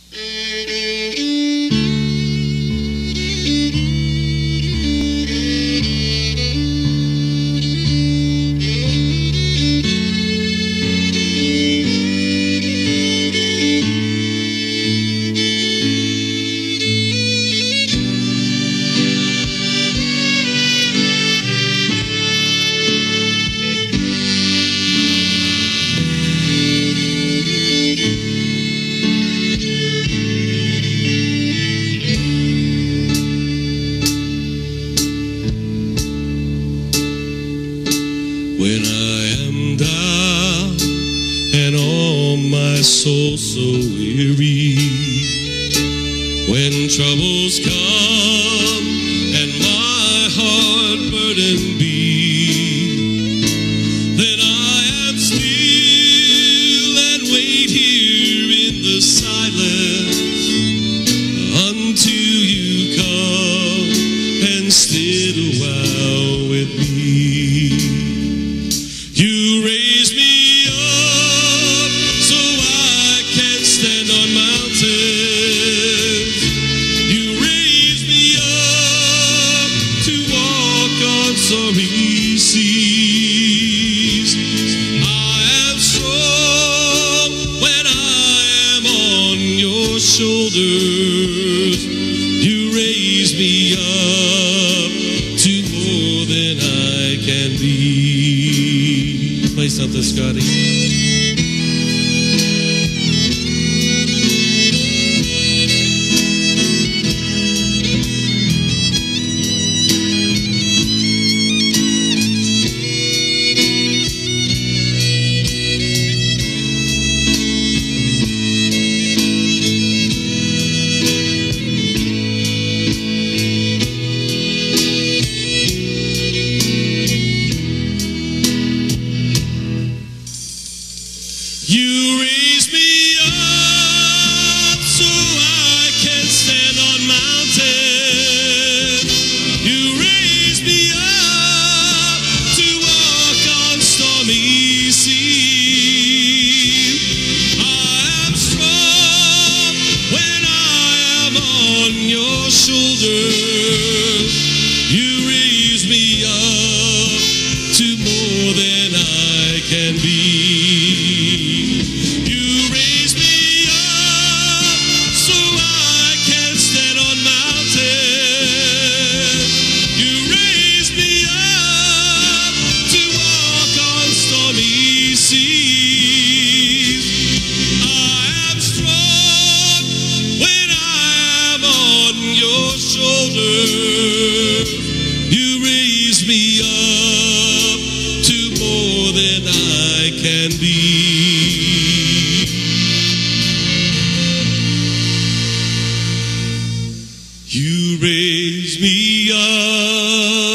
When I am down and all my soul so weary, when troubles come and my heart burdened be, then I am still and wait here in the silence until you come and sit a while with me. You raise me up so I can stand on mountains. You raise me up to walk on stormy seas. I am strong when I am on your shoulders. You raise me up to more than I can be. Play something, Scotty. You raise me up so I can stand on mountains. You raise me up to walk on stormy seas. I am strong when I am on your shoulders. You raise me up to more than I can be. You raise me up to more than I can be. You raise me up